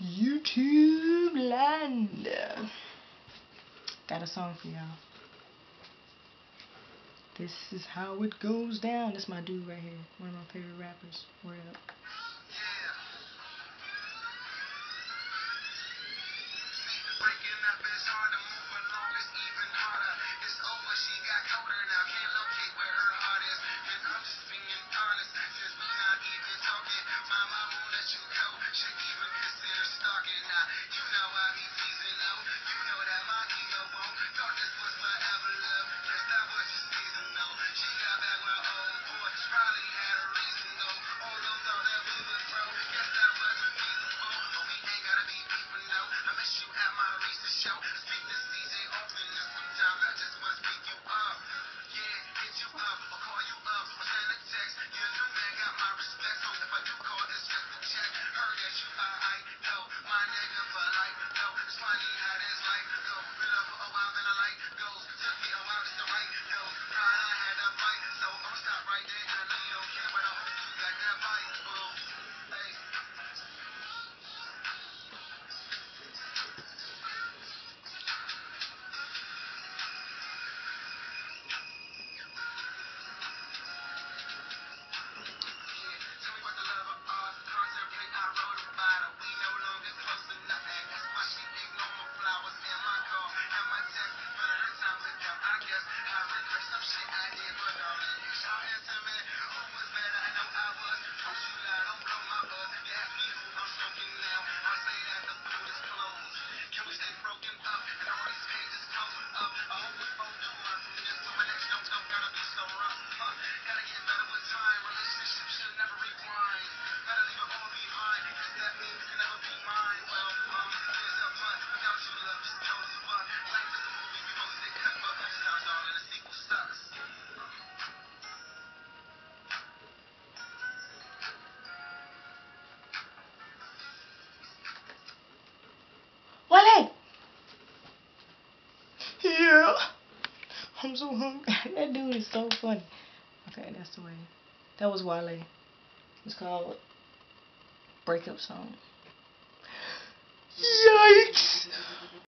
YouTube land. Got a song for y'all. This is how it goes down. That's my dude right here. One of my favorite rappers. Word up. Breaking up is hard to move along, it's even harder. It's over, she got colder now, can't locate where her heart is. And I'm just being honest, since we not even talking. My mom won't let you go, should even consider stalking. Now, you know I be teasing low, you know that my ego won't. Thought this was forever love, guess that was just seasonal. She got back my old boy, probably had a reason though. Although thought that we would grow, guess that wasn't feasible. But we ain't gotta be beefing no, I miss you at my recent show. Speak to CJ often, and sometimes I just wanna speak you up. Yeah, hit you up, or call you up, or send a text. Your new man got my respect, so if I do call, it's just a check. Heard that you I know, my nigga for life, no. It's funny how this life go. Been up for a while, then I like goes. Took me a while just to write those. Pride I had to fight, so I'ma stop right there. And I know you don't care, but I hope you got that bite, boo. Hey. Tell me what the love of art, contemplate, I wrote about it. We no longer close to nothing. That's why she ignore my flowers and my call and my text. Spending her time with them, I guess. I regret some shit I did, but darling, it's your answer, man. Who was better? I know I was. Don't you lie, don't blow my buzz. You ask me who I'm smoking now. I say that the food is closed. Can we stay broken up and all these pages close up? I hope we both do learn from this, so my next joke don't gotta be so rough. Gotta get better with time. Relationships should never rewind. Gotta leave it all behind, cause that means you can never be mine. Well, there's a but. Without you, love just cold as fuck. Life is a movie, we both sit cut, but most times, darling, the sequel sucks. Wale! Yeah. I'm so hungry. That dude is so funny. Okay, that's the way. That was Wale. It's called Breakup Song. Yikes!